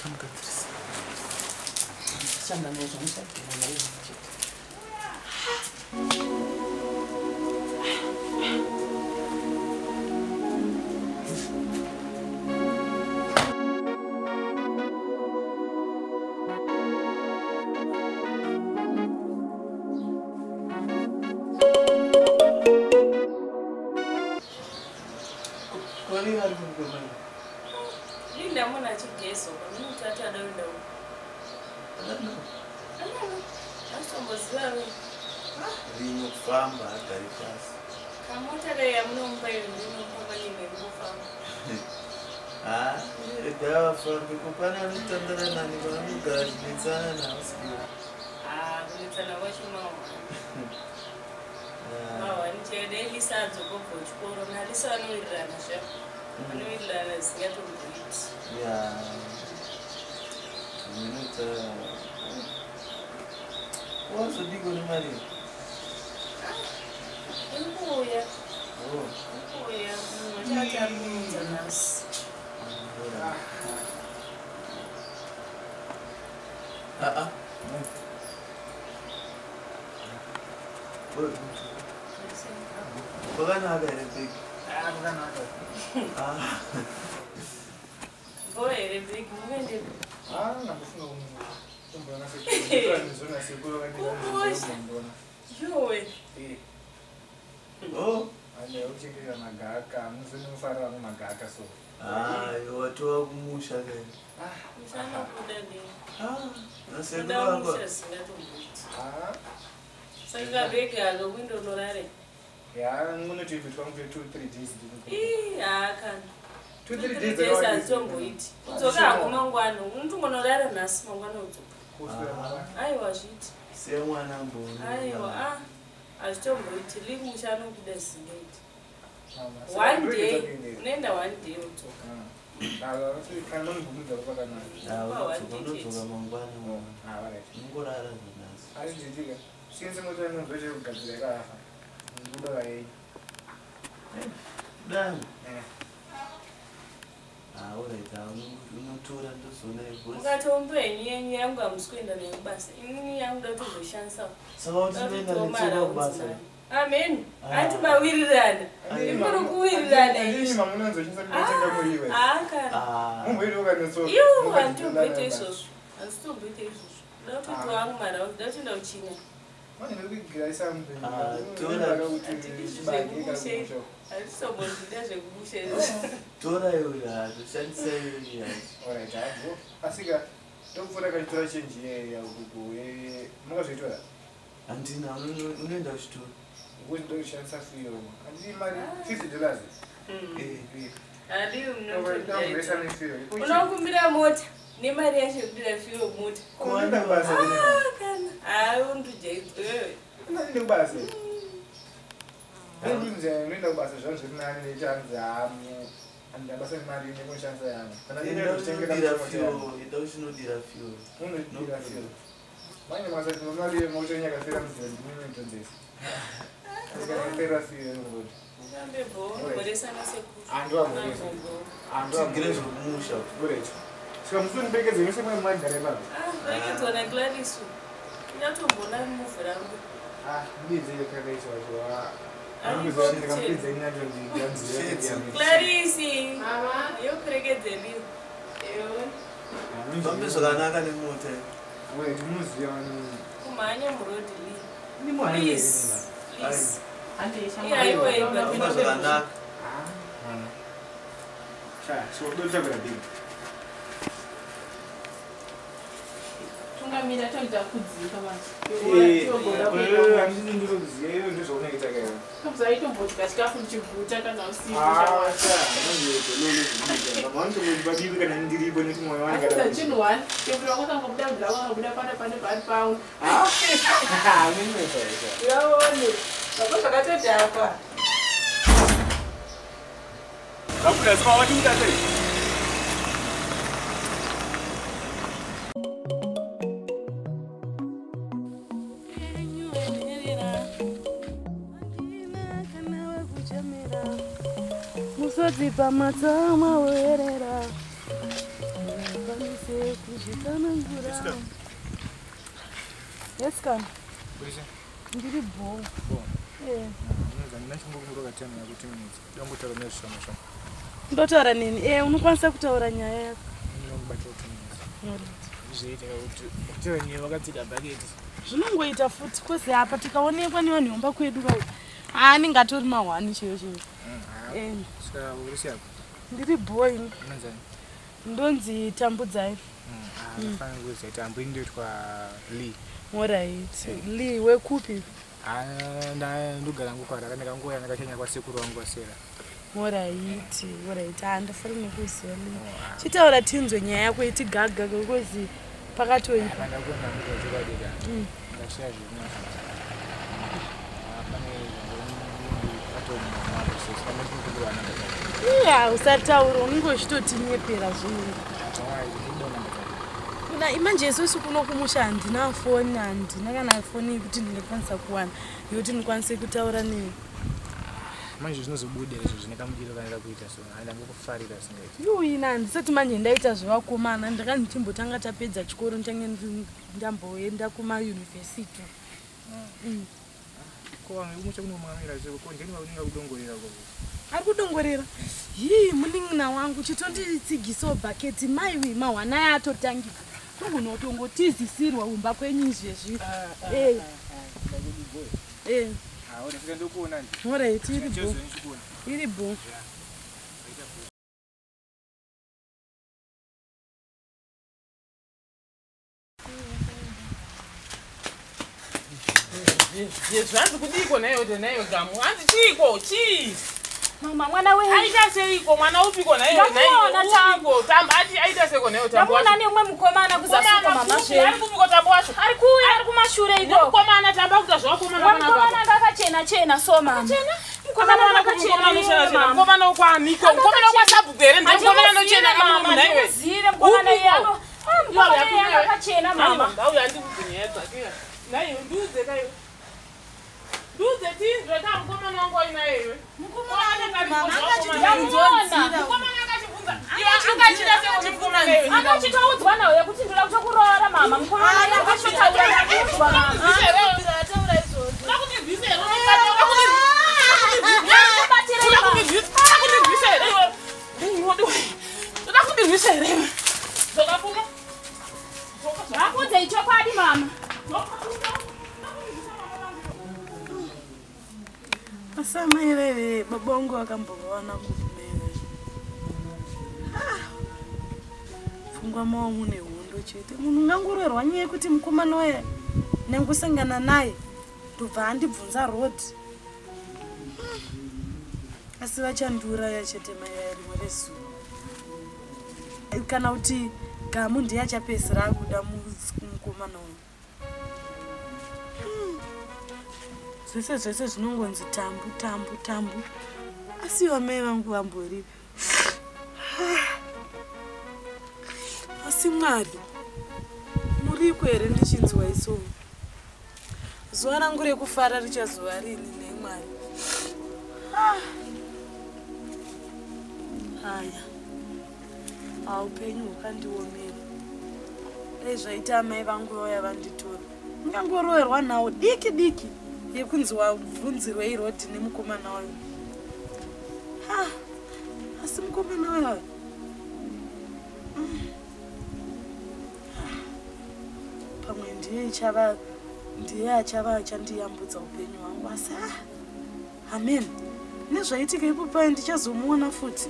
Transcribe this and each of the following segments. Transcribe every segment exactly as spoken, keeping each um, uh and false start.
Tamkatrisi. Sana nozungumza tena na wewe. Kwani alikuwa Linda mwana chigeso, mimi tata dawida. Alano. Alano. Asombo zawe. Ah, rino famba karifas. Kamota ga yamno mbayo ndino papa nyime ngofamba. Ah, dawa famba kupana nitandana nani kwa mga nitsana na usiku. Ah, nitsana washi mama. Ah, nichede lisanzo kopho chikoro na lisano irana sha. Ano ilana singato mbiti. Yeah. Minuta. What's the big one, Mary? Oh, yeah. Oh, oh, yeah. I'm not Ah, ah. Bukan ada yang big. Ah, bukan ada. Ah. Boy, yang big mungkin dia. Ah, nak semua. Tumbuh nasi kuning, zona nasi kuning kan. Yo, eh. Oh, ada uji kita magaka, musuh fara magaka so. Ah, yo watu wa kumusha gani? Ah, msana kudani. Ah, nasema kwa. Ah. Sasa bega ga window norare. Ya, ngono tu vitu kama two three days ndiko. Eh, akan. two three days azombo iti. Uzoka kumangwano, umuntu ngonorare nasi mangwano uzoka. Aiwa shit. Semwana mboni. Aiwa, ah. Azombo iti limushano kudesingate. One day, nenda one day uzoka. Ah, so kana ngumuza kupaka nani. Ah, uzoka mangwano. Ah, right. Ngorara nasi. Ari ndidiga. Since I'm going to go to the Dubai. Done. Ah, all right. I'm not too old to so I told you, and young gums going to the bus. In young daughter, the chance of. So, what's the matter? Amen. I took my wheel run. I'm going to wheel run. Ah, you want to British and still British. Don't you wrong, madam? Don't you know China? Mani ndio kile something. Ah, tora bagi I so much daje kubushe. Tora yoya, tushanse yoya. Alright, hapo. Asika, tokufuna kalitora change ye ya huko. Eh, munga zitola. Antina unaenda shitu. Ngozi ndio shansa fio. Andi mali fifty dollars. Eh, eh. Adi mno. Unakumbira mota. Ni mali yashe kudira fio mota. Kwanda basa. Ah, undu jeito. Nani ndo basa? Ndio nje, ndio basa jonzo nani chanza amu. Anda basa mali ni kwa chanza yangu. Kana ndio tutengeza dira fio, itaoshi no dira fio. Uno dira fio. Manya masa tunali moja nyaka fira mzee, mimi ndo ndesi. Ndio dira fio ngo. Ngambe bo, bore sana seku. Andwa bo. Andwa grezo musha. Bore. Sio mzuni beke zime sema mali dereva. Ah, beke tuna Gladys. Nyato mbona mufera ngo. Ah, ndize kana hizo wa. Angizo nikampiza inavyo ndianzi yote. Clarisi. Mama, yo kregeze lio. Eyo. Bambe sokanaka ni mote. Wewe tumuzi yani. Kumanya murodi li. Ni mwana. Please. Please. Ande shamba. Yeah, iwe bambe sokanaka. Ah. Mwana. Cha, so ndo tabira bi. Tungamira tanda kudzika basi. Eh, eh, andini ndiro kuziyo ndizvoona kitaka. Kabza itomboti kasikafu chibuta kana usiku chawa. Ah, cha, ndiyo lolo kudzika. Mama wangu ndibadili kana ndiripo neti moyo wanga. Sasa chini one, kebula kwa sababu kuda kuda kwa kuda pande pande pande pound. Ah, mimi nimesha. Yaone. Baba sakatete hapa. Kabla sema watu mtazai. Zipa matama werera. Ite kuzvikana mvura. Yes, come. Polisi. Ndiri bo. Bo. Eh. Unaweza ninachunguka kwa time ya kuti minutes. Dongo taramia shama shama. Ndotaura nini? Eh, unokwanisa kutaura nyaya yako. Ndinobata kuti minutes. Zviite kuti kuti nyewe wakati dabageti. Zvinongoita futi kwese apa tikaonekwa nevanhu vomba kwedu vai. Ah, ningatori mahwani chiyo chiyo. Eh. Saka polisi yako. Ndiri boy. Unanzani? Ndonzi tambudzai. Mm. Ah, fanya kuzi tambu indoitwa Lee. Alright. Lee wekupi? Ah, nda ndugara ngukara kana kangoya nakachenya kwa sekuru wangu wasera. Alright. Alright. Andafari nekuziva Lee. Chitaura tinzwe nyaya yako iti gaga kozi pakatoipa. Kana kuona mtu zvikadika. Mm. Ndashaya zvino. Iya, usataura unongochitotinyepera zvinhu. Kuna imanje isusu kuno kumusha handina foni, handina kana foni yekuti ndinokwanisa kuwana yekuti ndikwanise kutaura newe. Manje zvinozobuda izvo zvine kamudiro kanira kuita so haina ngokufarira singaiti. Yo ina handisati manje ndaita zvevakomana, ndakati timbotanga tapedza chikoro ndichange ndamboenda kumayunivhesiti. Mm. Kwa umucha kuno mwamira zveko ko ndeni waunenga kudongorera kwa. Ari kudongorera. Hii munin'ina wangu chitonditsigisa bhaketi maiwi mahwana yatotangi. Kunotongotizisirwa umba kwenyu izvezvi. Eh. Eh. Ah, ora fika ndokuona ndi. Alright, iri bo. Iri bo. Yes, zvanzi kudiko nayo nayo gamu. Hanzi chiko, chi. Mama mwana wewe. Aita seiko mwana upiko nayo nayo. Upiko tamba ati aita seko nayo tamba. Ndamona nemwe mukomana kuzasuka mama she. Ari kupiko tamba wacho. Ari kuya ari kumashure iko. Mukomana tamba kuza zvakomana kana baba. Mukomana ngakachena chena so mama. Chena? Mukomana ngakachena chena chena. Mukomana kwa miko. Mukomana kwa sabugere. Mukomana no chena mama nayo. Zire mukomana yano. Mukomana ngakachena mama. Ndau yandi kugunyedza kira. Nayo nduze kayo. Duze tindro ta mukomana wangu inayewe. Mukomana mama akachitambona. Mukomana akachibvunza. Akachita sekuti mukomana wewe. Akachitaudzwa nawe kuti ndira kutokurora mama. Mukomana akachitaura nakudzwa mama. Ndataura izvozvo. Ndakuti bvisero. Ndakuti ndakuti bvisero. Ndakapuma. Ndakudza ichokwadi mama. Asamairere babongo akambowana kumere. Fungwa mawa mune hundo chete. Munhu ngangorerwa nyaya kuti mukomana waye nengusangana naye ndobva andibvunza rodi. Asi vachandura yachete mai rimwe rezuva. Kana kuti gamu ndiye achapedzisira akuda mukomana waye. Zvese zvese zvinongonzi tambu tambu tambu. Asi vamai vangu vamboripi. Asi Mwari, muriko here ndichinzwa iso. Zuva rangu rekufara richazuva rini neMwari. Haya. Aupenyu hukandiomera. Dai zvaita amai vangu vauya vanditora. Ndingangoroverwa nawo diki diki. Yekunzi wabvunzirwa irodi nemukomana wayo. Ha, asi mukomana wayo. Pamwe ndiye chava ndiye achava achandiyambudza upenyu hwangu asi amen. Nezvaitika ipo pai ndichazomuona futi.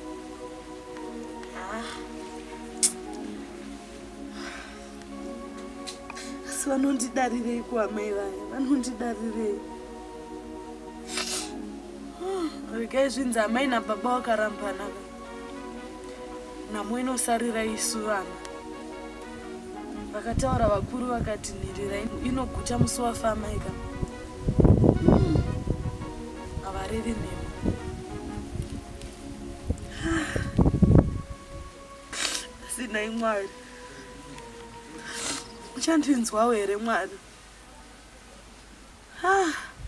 Asi vanondidarirei kuamai vaye, vanondidarirei. Regai zvinzi amai nababa vakarambana. Nhamo inosarira isu vana. Vakataura vakuru vakati nhirira inoguta musi wafa amai ka. Havarevi nhemo. Asi nhai Mwari. Uchandinzwawo here Mwari? Ah.